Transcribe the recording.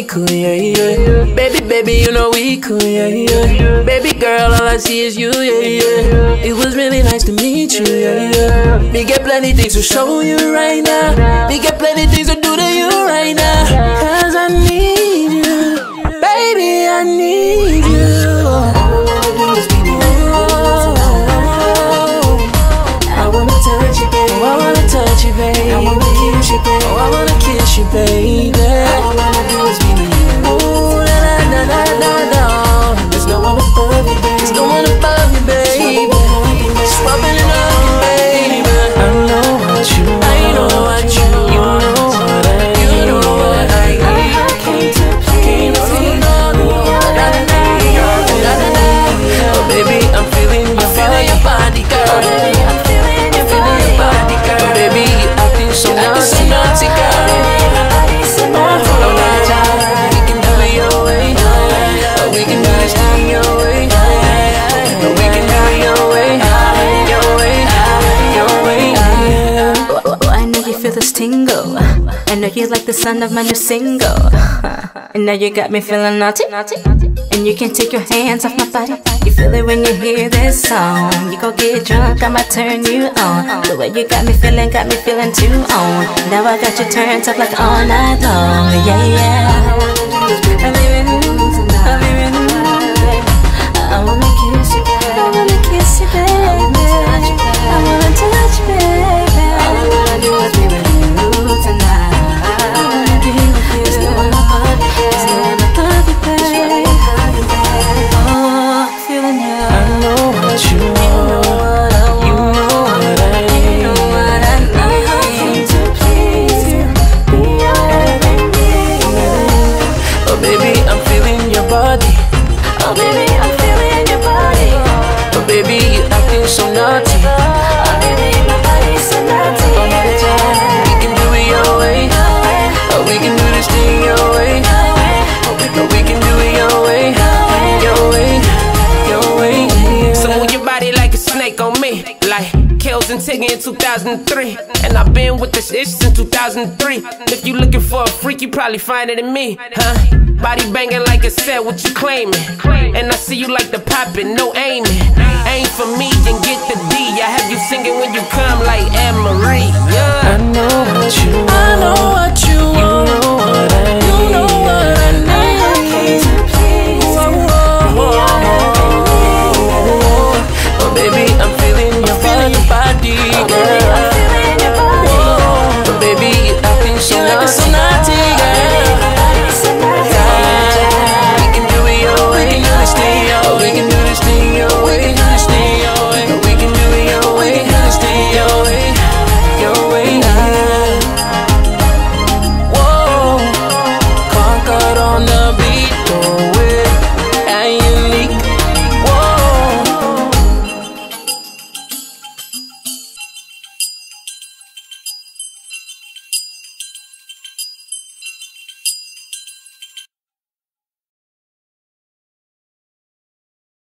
cool, yeah, yeah. Baby, you know we cool, yeah, yeah. Baby girl, all I see is you, yeah, yeah. It was really nice to meet you, yeah, yeah. We get plenty things to show you right now. We get plenty things to do to you right now. Cause I need you, baby, I need you. I wanna touch you, baby. I wanna touch you, baby. I wanna kiss you, baby. Oh, I wanna kiss you, baby. All I wanna do is be with you. Ooh, na na na na na. There's no one above you, baby. There's no one above you, baby. Just rubbing it on you, baby. I know what you want. I know what you want. You know what I need. You know what I need. I came to please you. Na na na na na. Oh, baby, I'm feeling your body. Your body, girl. Oh, baby, I'm feeling your body, girl. Oh, baby, you acting so naughty, girl. Tingle. I know you like the sound of my new single. And now you got me feeling naughty. And you can't take your hands off my body. You feel it when you hear this song. You go get drunk, I might turn you on. The way you got me feeling too on. Now I got you turned up like all night long. Yeah, yeah. I wanna kiss you, baby. I wanna kiss you, baby. I wanna touch you, baby. All I wanna do is be with you tonight. There's no one above you, there's no one above you, baby. Oh, feeling you. I know what you want. You know what I need. You know what I need. I came to please you. Be your everything. Oh, baby, I'm feeling your body. Oh, baby, I'm feeling your body. Oh, baby, you acting so naughty. Oh, baby, my body's so naughty. We can do it your way. Oh, we can do this thing your way. Oh, we can do it your way. Your way, your way. So move your body like a snake on me, like Kels and Tigger in 2003. And I've been with this ish since 2003. If you looking for a freak, you probably find it in me, huh? Body banging like a set, what you claiming? And I see you like the poppin', no aiming. Aim for me and get the D. I have you singing when you come like Anne-Marie, yeah. I know what you want. I know what you want. You know what I need. You know